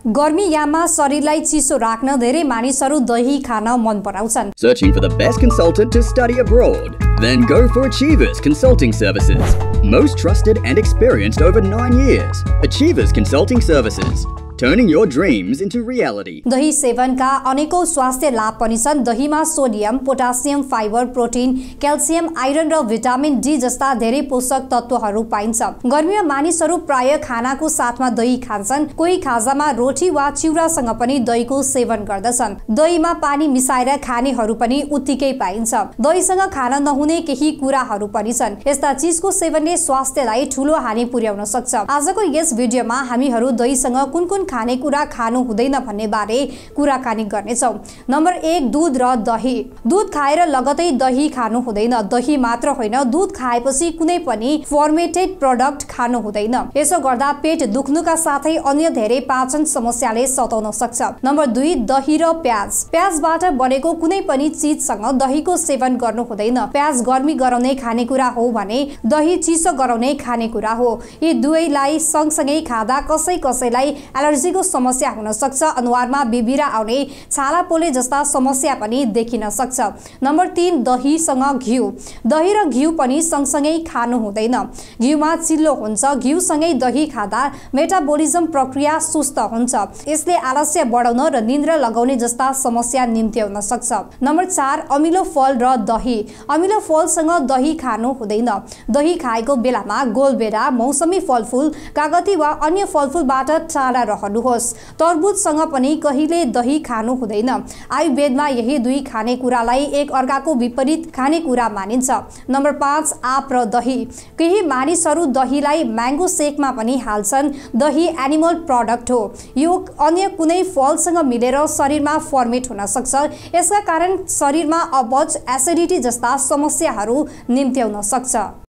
गर्मी याममा शरीरलाई चिसो राख्न धेरै मानिसहरू दही खान मन पराउँछन्। Searching for the best consultant to study abroad? Then go for Achievers Consulting Services. Most trusted and experienced over 9 years. Achievers Consulting Services. Turning your dreams into reality. दही सेवनका अनेकौं स्वास्थ्य लाभ पनि छन्। दहीमा sodium, potassium, fibre, protein, calcium, iron र vitamin D जस्ता धेरै पोषक तत्वहरू पाइन्छ। गर्मीमा मानिसहरू प्राय खानाको साथमा दही खान्छन्। कोही खाजामा रोटी वा चिउरासँग पनि दहीको सेवन गर्दछन्। दहीमा पानी मिसाएर खानेहरू पनि उत्तिकै पाइन्छ। दहीसँग खान नहुने केही कुराहरू पनि छन्। यस्ता चीजको सेवनले स्वास्थ्यलाई ठूलो हानि पुर्याउन सक्छ। आजको यस भिडियोमा हामीहरू दहीसँग कुन खानेकुरा खानु हुँदैन भन्ने बारे कुराकानी गर्नेछौं। नम्बर 1, दूध र दही। दूध खाएर लगतै दही खानु हुँदैन। दही मात्र होइन, दूध खाएपछि कुनै पनि फर्मेटेड प्रोडक्ट खानु हुँदैन। यसो गर्दा पेट दुख्नुका साथै अन्य धेरै पाचन समस्याले सताउन सक्छ। नम्बर 2, दही र प्याज। प्याजबाट बनेको कुनै पनि चीजसँग दहीको सेवन गर्नु हुँदैन। प्याज गर्मी गराउने खानेकुरा हो भने दही चिसो गराउने खानेकुरा हो। यी दुवैलाई सँगसँगै खाँदा कसैलाई एलर्जीको समस्या हुन सक्छ। अनुहारमा बिबिरा आउने, छाला पोले जस्ता समस्या पनि देखिन सक्छ। नम्बर 3, दहीसँग घिउ। दही र घिउ पनि सँगसँगै खानु हुँदैन। घिउमा चिल्लो हुन्छ। घिउसँगै दही खाँदा मेटाबोलिजम प्रक्रिया सुस्त हुन्छ। यसले आलस्य बढाउन र निन्द्रा लगाउने जस्ता समस्या निम्त्याउन सक्छ। नम्बर 4, अमिलो फल र दही। अमिलो फलसँग दही खानु हुँदैन। दही खाएको बेलामा गोलबेरा, मौसमी फलफुल, कागती वा अन्य फलफुलबाट टाढा रहनुहोस्। तरबुजसँग पनि कहिले दही खानु हुँदैन। आयुर्वेदमा यही दुई खानेकुरालाई एक अर्काको विपरीत खानेकुरा मानिन्छ। नम्बर 5, आँप र दही। केही मानिसहरू दहीलाई म्याङ्गो सेकमा पनि हाल्छन्। दही एनिमल प्रडक्ट हो। यो अन्य कुनै फलसँग मिलेर शरीरमा फर्मेट हुन सक्छ। यसका कारण शरीरमा अपच, एसिडिटी जस्ता समस्याहरू निम्त्याउन सक्छ।